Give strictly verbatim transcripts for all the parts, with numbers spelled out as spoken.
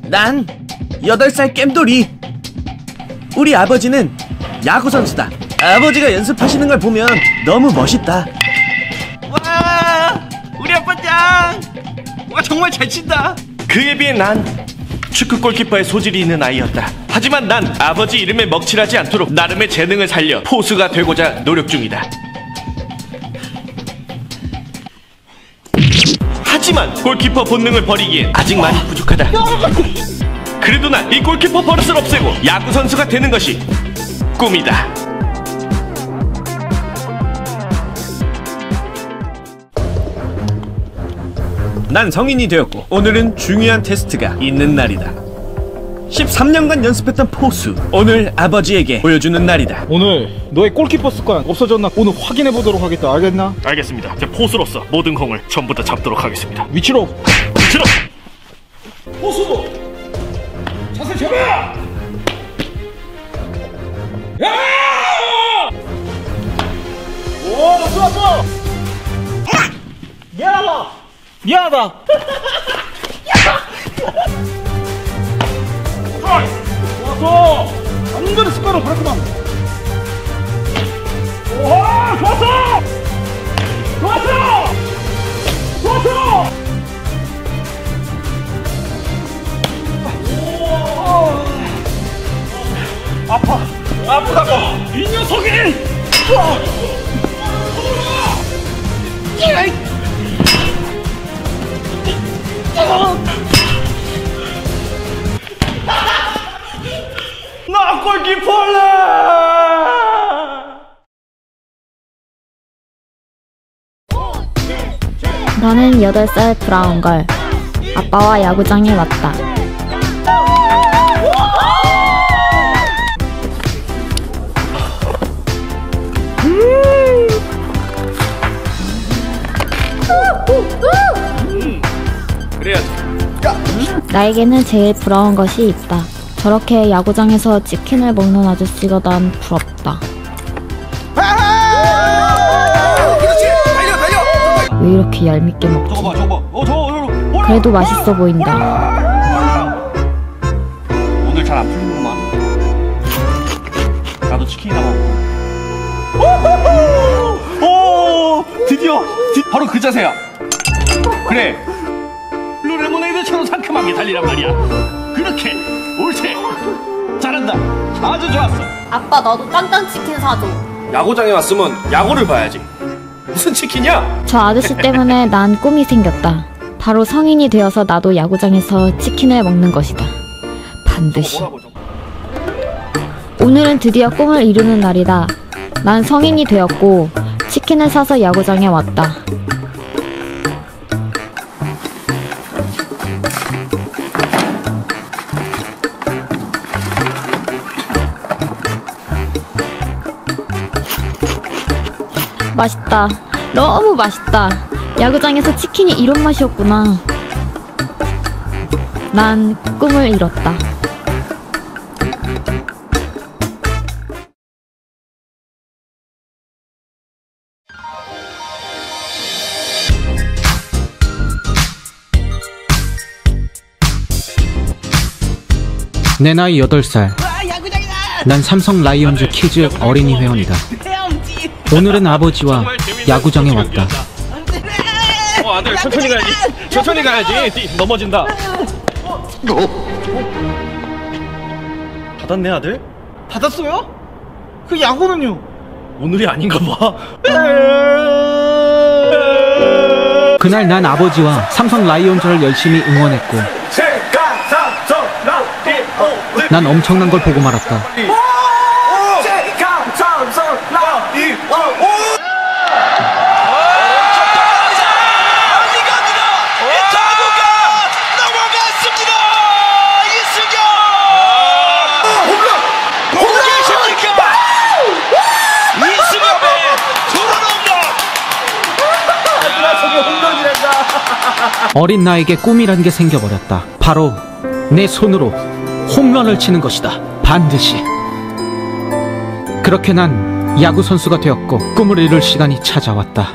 난 여덟 살 겜돌이. 우리 아버지는 야구 선수다. 아버지가 연습하시는 걸 보면 너무 멋있다. 와, 우리 아빠 짱! 와, 정말 잘 친다. 그에 비해 난 축구 골키퍼의 소질이 있는 아이였다. 하지만 난 아버지 이름에 먹칠하지 않도록 나름의 재능을 살려 포수가 되고자 노력 중이다. 하지만 골키퍼 본능을 버리기엔 아직 많이 부족하다. 그래도 난 이 골키퍼 버릇을 없애고 야구 선수가 되는 것이 꿈이다. 난 성인이 되었고 오늘은 중요한 테스트가 있는 날이다. 십삼 년간 연습했던 포수, 오늘 아버지에게 보여주는 날이다. 오늘 너의 골키퍼 습관 없어졌나 오늘 확인해보도록 하겠다. 알겠나? 알겠습니다. 제 포수로서 모든 공을 전부 다 잡도록 하겠습니다. 위치로 위치로! 포수! 자세 잡아! 야! 오, 좋아, 좋아! 미안하다! 미안하다! 좋았어! 완전히 습관으로 바꾸만! 오하! 좋았어! 좋았어! 좋았어! 오! 아파! 아프다고! 이 녀석이! 나 골키퍼래! 나는 여덟 살 브라운걸. 아빠와 야구장에 왔다. 음, 그래야지. 나에게는 제일 부러운 것이 있다. 저렇게 야구장에서 치킨을 먹는 아저씨가 난 부럽다. 왜 이렇게 얄밉게 먹지? 저거 봐, 저거 봐. 어, 저거, 저거. 그래도 맛있어 보인다. 오늘 잘 안 풀리는구만. 나도 치킨이나 먹고. 오, 드디어 디, 바로 그 자세야. 그래. 루레모네이드처럼 상큼하게 달리란 말이야. 그렇게 옳지. 잘한다. 아주 좋았어. 아빠 나도 짠짠치킨 사줘. 야구장에 왔으면 야구를 봐야지. 무슨 치킨이야? 저 아저씨 때문에 난 꿈이 생겼다. 바로 성인이 되어서 나도 야구장에서 치킨을 먹는 것이다. 반드시. 오늘은 드디어 꿈을 이루는 날이다. 난 성인이 되었고 치킨을 사서 야구장에 왔다. 맛있다. 너무 맛있다. 야구장에서 치킨이 이런 맛이었구나. 난 꿈을 이뤘다. 내 나이 여덟 살. 난 삼성 라이온즈 키즈 어린이 회원이다. 오늘은 아버지와 야구장에 왔다. 어, 아들 천천히 가야지. 천천히 가야지. 넘어진다. 받았네, 아들? 받았어요? 그 야구는요? 오늘이 아닌가 봐. 그날 난 아버지와 삼성 라이온즈를 열심히 응원했고 난 엄청난 걸 보고 말았다. 어린 나에게 꿈이란 게 생겨버렸다. 바로 내 손으로 홈런을 치는 것이다. 반드시. 그렇게 난 야구 선수가 되었고 꿈을 이룰 시간이 찾아왔다.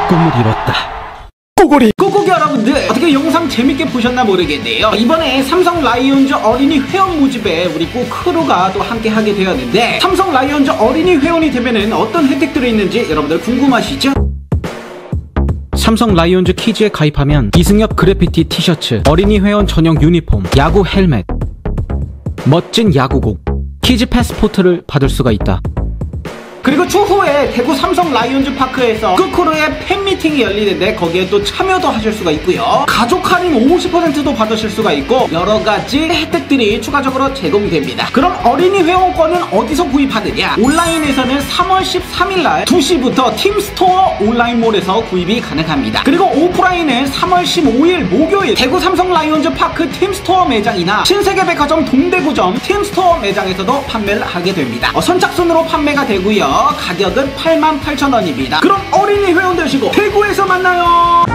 꿈을 이뤘다. 꼬꼬리 꼬꼬기 여러분들, 어떻게 영상 재밌게 보셨나 모르겠네요. 이번에 삼성 라이온즈 어린이 회원 모집에 우리 꼭 크루가 또 함께 하게 되었는데, 삼성 라이온즈 어린이 회원이 되면은 어떤 혜택들이 있는지 여러분들 궁금하시죠? 삼성 라이온즈 키즈에 가입하면 이승엽 그래피티 티셔츠, 어린이 회원 전용 유니폼, 야구 헬멧, 멋진 야구공, 키즈 패스포트를 받을 수가 있다. 그리고 추후에 대구 삼성 라이온즈 파크에서 끄크루의 팬미팅이 열리는데 거기에 또 참여도 하실 수가 있고요. 가족 할인 오십 퍼센트도 받으실 수가 있고 여러가지 혜택들이 추가적으로 제공됩니다. 그럼 어린이 회원권은 어디서 구입하느냐? 온라인에서는 삼월 십삼일날 두 시부터 팀스토어 온라인몰에서 구입이 가능합니다. 그리고 오프라인은 삼월 십오일 목요일 대구 삼성 라이온즈 파크 팀스토어 매장이나 신세계백화점 동대구점 팀스토어 매장에서도 판매를 하게 됩니다. 어, 선착순으로 판매가 되고요. 가격은 팔만 팔천 원입니다. 그럼 어린이 회원 되시고 대구에서 만나요.